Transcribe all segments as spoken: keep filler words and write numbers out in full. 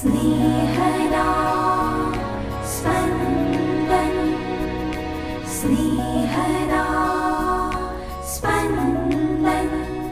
સ્નેહના સ્પંદન, સ્નેહના સ્પંદન.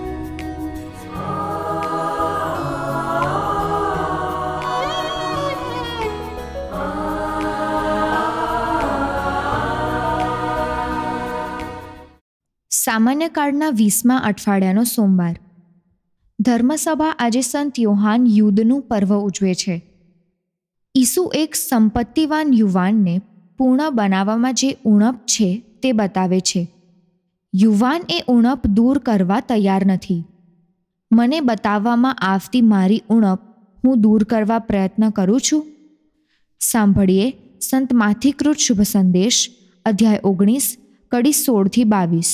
સામાન્ય કાળના વીસમા અઠવાડિયાનો સોમવાર. ધર્મસભા આજે સંત યોહાન યુદ્ધનું પર્વ ઉજવે છે. ઈસુ એક સંપત્તિવાન યુવાનને પૂર્ણ બનાવવામાં જે ઉણપ છે તે બતાવે છે. યુવાન એ ઉણપ દૂર કરવા તૈયાર નથી. મને બતાવવામાં આવતી મારી ઉણપ હું દૂર કરવા પ્રયત્ન કરું છું. સાંભળીએ સંત માથીકૃત શુભ સંદેશ, અધ્યાય ઓગણીસ, કડી સોળથી બાવીસ.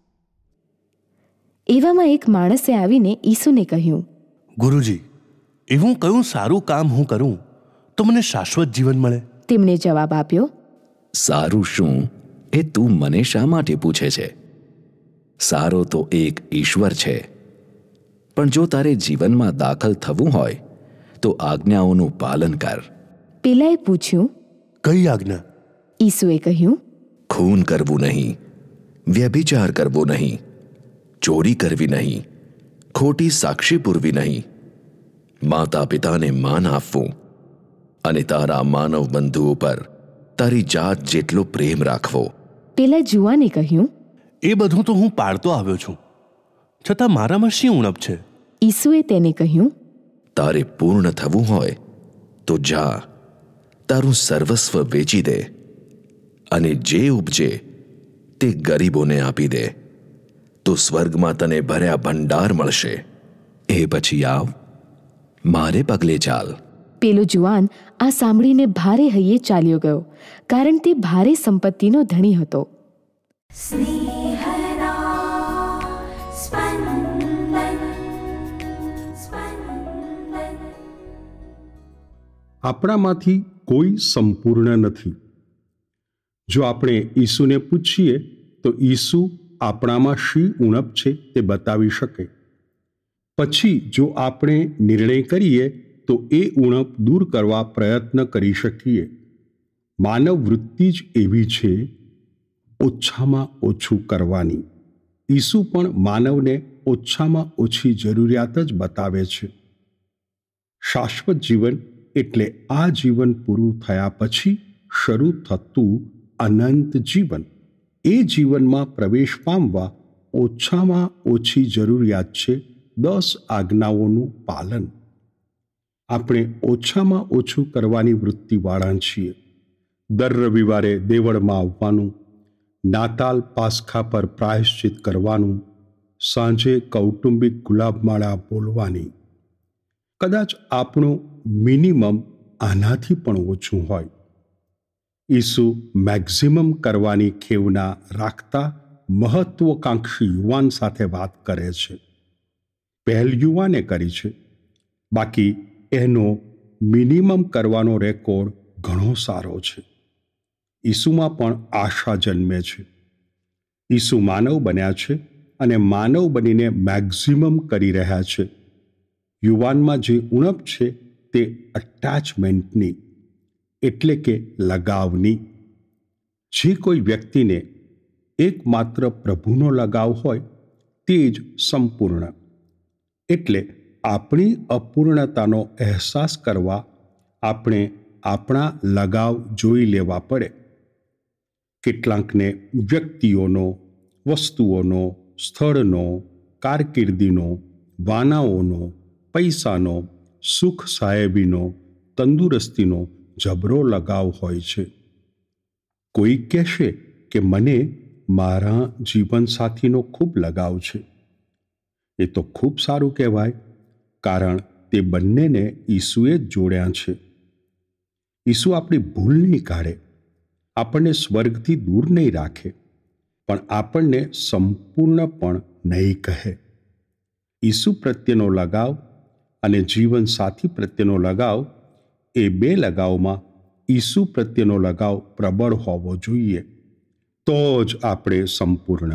એવામાં એક માણસે આવીને ઈસુને કહ્યું, ગુરુજી, એવું કયું સારું કામ હું કરું તો મને શાશ્વત જીવન મળે? તેમણે જવાબ આપ્યો, સારું શું એ તું મને શા માટે પૂછે છે? સારો તો એક ઈશ્વર છે. પણ જો તારે જીવનમાં દાખલ થવું હોય તો આજ્ઞાઓનું પાલન કર. પેલાએ પૂછ્યું, કઈ આજ્ઞા? ઈસુએ કહ્યું, ખૂન કરવું નહીં, વ્યભિચાર કરવો નહીં, ચોરી કરવી નહીં, ખોટી સાક્ષી પૂરવી નહીં, માતા પિતાને માન આપવું અને તારા માનવ બંધુ ઉપર તારી જાત જેટલો પ્રેમ રાખવો. પેલા જુવાને કહ્યું, એ બધું તો હું પાળતો આવ્યો છું, છતાં મારામાં શી ઉણપ છે? ઈસુએ તેને કહ્યું, તારે પૂર્ણ થવું હોય તો જા, તારું સર્વસ્વ વેચી દે અને જે ઉપજે તે ગરીબોને આપી દે, તો સ્વર્ગમાં તને ભર્યા ભંડાર મળશે. એ પછી આવ, મારે પગલે ચાલ. પેલો જુવાન આ સાંભળીને ભારે હૈયે ચાલ્યો ગયો, કારણ તે ભારે સંપત્તિનો ધણી હતો. સ્નેહના સ્પંદન, સ્પંદન. આપણામાંથી કોઈ સંપૂર્ણ નથી. જો આપણે ઈસુને પૂછીએ તો ઈસુ આપણામાં શી ઉણપ છે તે બતાવી શકે. પછી જો આપણે નિર્ણય કરીએ તો એ ઉણપ દૂર કરવા પ્રયત્ન કરી શકીએ. માનવ વૃત્તિ જ એવી છે, ઓછામાં ઓછું કરવાની. ઈસુ પણ માનવને ઓછામાં ઓછી જરૂરિયાત જ બતાવે છે. શાશ્વત જીવન એટલે આ જીવન પૂરું થયા પછી શરૂ થતું અનંત જીવન. એ જીવનમાં પ્રવેશ પામવા ઓછામાં ઓછી જરૂરિયાત છે દસ આજ્ઞાઓનું પાલન. આપણે ઓછામાં ઓછું કરવાની વૃત્તિવાળા છીએ. દર રવિવારે દેવળમાં આવવાનું, નાતાલ પાસખા પર પ્રાયશ્ચિત કરવાનું, સાંજે કૌટુંબિક ગુલાબમાળા બોલવાની. કદાચ આપણું મિનિમમ આનાથી પણ ઓછું હોય. ઈસુ મેક્ઝિમમ કરવાની ખેવના રાખતા મહત્વકાંક્ષી યુવાન સાથે વાત કરે છે. પહેલ યુવાને કરી છે, બાકી એનો મિનિમમ કરવાનો રેકોર્ડ ઘણો સારો છે. ઈસુમાં પણ આશા જન્મે છે. ઈસુ માનવ બન્યા છે અને માનવ બનીને મેક્ઝિમમ કરી રહ્યા છે. યુવાનમાં જે ઉણપ છે તે અટેચમેન્ટની, એટલે કે લગાવની. જે કોઈ વ્યક્તિને એકમાત્ર પ્રભુનો લગાવ હોય તે જ સંપૂર્ણ. એટલે આપણી અપૂર્ણતાનો અહેસાસ કરવા આપણે આપણા લગાવ જોઈ લેવા પડે. કેટલાંકને વ્યક્તિઓનો, વસ્તુઓનો, સ્થળનો, કારકિર્દીનો, વાનાઓનો, પૈસાનો, સુખ સાહેબીનો, તંદુરસ્તીનો જબરો લગાવ હોય છે. કોઈ કહેશે કે મને મારા જીવનસાથીનો ખૂબ લગાવ છે. એ તો ખૂબ સારું કહેવાય, કારણ તે બંનેને ઈસુએ જ જોડ્યા છે. ઈસુ આપણી ભૂલ નહીં કાઢે, આપણને સ્વર્ગથી દૂર નહીં રાખે, પણ આપણને સંપૂર્ણ પણ નહીં કહે. ઈસુ પ્રત્યેનો લગાવ અને જીવનસાથી પ્રત્યેનો લગાવ, એ બે લગાવમાં ઈસુ પ્રત્યેનો લગાવ પ્રબળ હોવો જોઈએ. તો જ આપણે સંપૂર્ણ.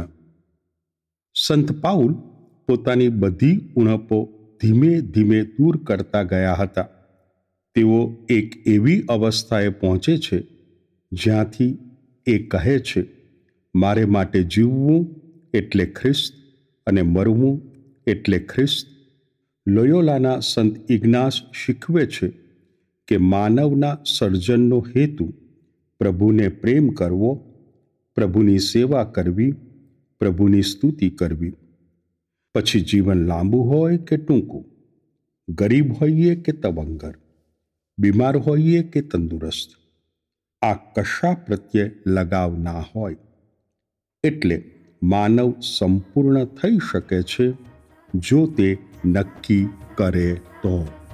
સંત પાઉલ પોતાની બધી ઉણપો ધીમે ધીમે દૂર કરતા ગયા હતા. તેઓ એક એવી અવસ્થાએ પહોંચે છે જ્યાંથી એ કહે છે, મારે માટે જીવવું એટલે ખ્રિસ્ત અને મરવું એટલે ખ્રિસ્ત. લોયોલાના સંત ઇગ્નાસ શીખવે છે કે માનવના સર્જનનો હેતુ પ્રભુને પ્રેમ કરવો, પ્રભુની સેવા કરવી, પ્રભુની સ્તુતિ કરવી. પછી જીવન લાંબુ હોય કે ટૂંકું, ગરીબ હોઈએ કે તવંગર, બીમાર હોઈએ કે તંદુરસ્ત, આ કશા પ્રત્યે લગાવ ના હોય. એટલે માનવ સંપૂર્ણ થઈ શકે છે જો તે નક્કી કરે તો.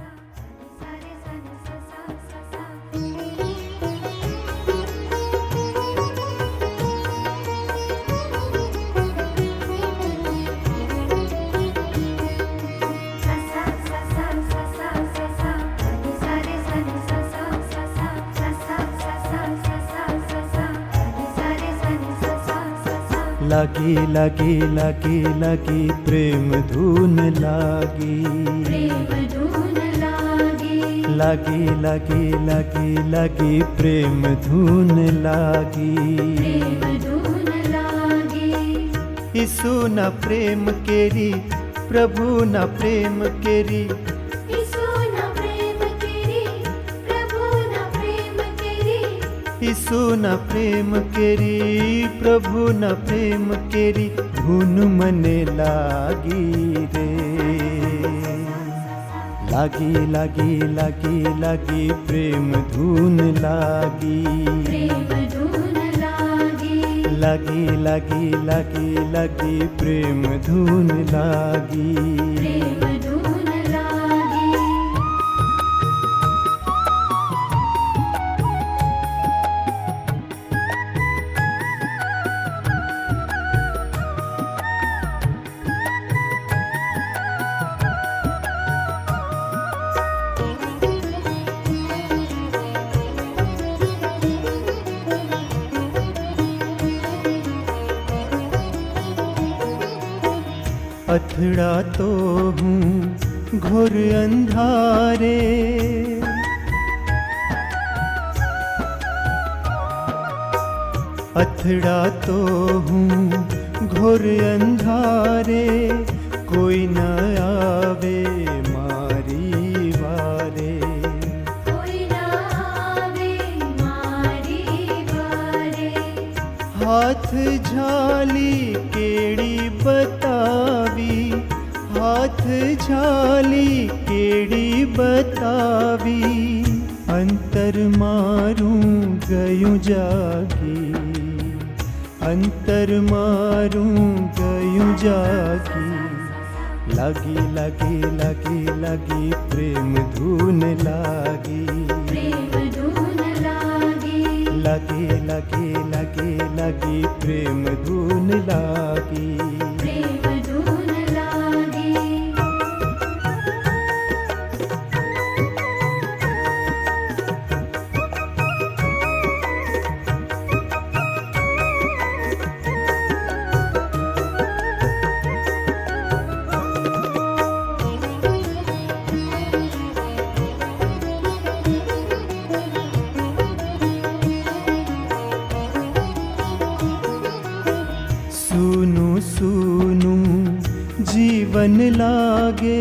લાગી લાગી લાગી લાગી પ્રેમ ધૂન લાગી, પ્રેમ ધૂન લાગી, લાગી લાગી લાગી લાગી પ્રેમ ધૂન લાગી, પ્રેમ ધૂન લાગી. ઈસુના પ્રેમ કેરી, પ્રભુના પ્રેમ કેરી, ઈસુના પ્રેમ કેરી, પ્રભુના પ્રેમ કેરી, ઈસુના પ્રેમ કેરી, પ્રભુના પ્રેમ કેરી, ધૂન મને લાગી રે. લાગી લાગી લાગી લાગી પ્રેમ ધૂન લાગી, પ્રેમ ધૂન લાગી, લાગી લાગી લાગી લાગી પ્રેમ ધૂન લાગી. પ્રેમ ધૂન લાગી. અથડાતો હું ઘોર અંધારે, અથડાતો હું ઘોર અંધારે, કોઈ ન આવે મારી વારે, કોઈ ના આવે મારી વારે. હાથ ઝાલી કેડી બતાવી, હાથ ઝાલી કેડી બતાવી, અંતર મારું ગયું જાગી, અંતર મારું ગયું જાગી. લાગી લાગી લાગી લાગી પ્રેમ ધૂન લાગી, પ્રેમ ધૂન લાગી, લાગી લાગી લાગી લાગી પ્રેમ ધૂન લાગી. પ્રેમ ધૂન લાગી. સૂનું સૂનું જીવન લાગે,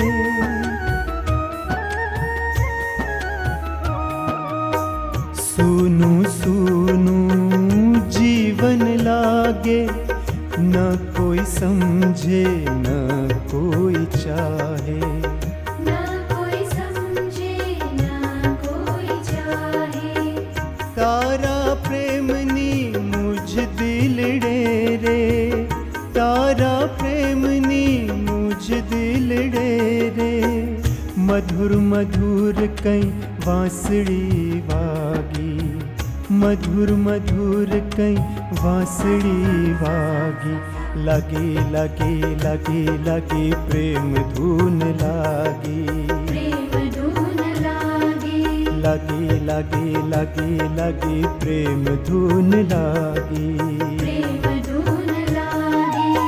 સૂનું સૂનું જીવન લાગે, ન કોઈ સમજે ન કોઈ ચાહે, ના કોઈ સમજે ના કોઈ ચાહે. તારા પ્રેમની મુझ દિલડે રે, તારા પ્રેમની મુझ દિલડે રે, મધુર મધુર કઈ વાંસળી વાગી, મધુર મધુર કઈ વાંસળી વાગી. લાગી લાગી લાગી લાગી પ્રેમ ધૂન લાગી, પ્રેમ ધૂન લાગી, લાગી લાગી લાગી લાગી પ્રેમ ધૂન લાગી. પ્રેમ ધૂન લાગી.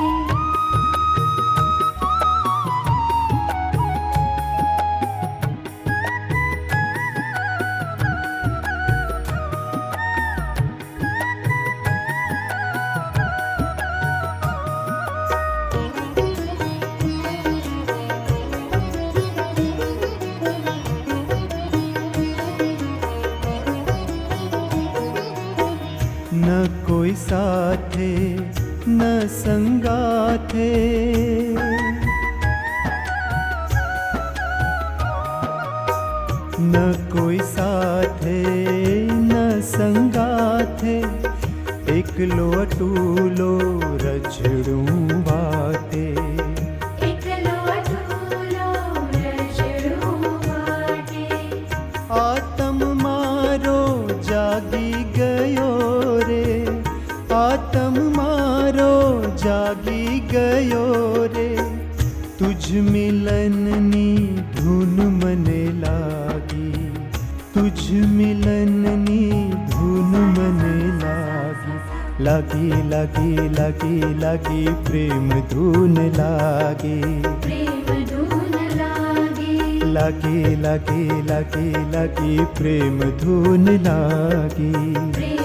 कोई साथे न संगाथे। न कोई साथे न संगाथे, एकलो अटूलो रजड़ू वाटे। एकलो अटूलो रजड़ू वाटे। आत्म मारो जागी गयो रे, आत्म मारो जागी गयो रे। तुझ मिलननी धुन मने लागी, तुझ मिलननी धुन मने लागी। लागी लागी लागी लागी प्रेम धुन लागी, प्रेम धुन लागी। लागी लागी लागी लागी प्रेम धुन लागी। प्रेम